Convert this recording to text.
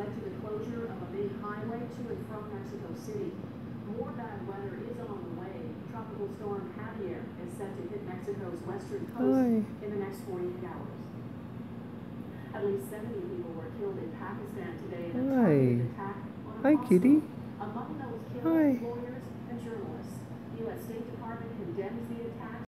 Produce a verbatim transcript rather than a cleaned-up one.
led to the closure of a main highway to and from Mexico City. More bad weather is on the way. Tropical storm Javier is set to hit Mexico's western coast Hi. in the next forty-eight hours. At least seventy people were killed in Pakistan today in a targeted attack on a Hi, hospital. kitty. Among those killed, Hi. lawyers and journalists. The U S State Department condemns the attack.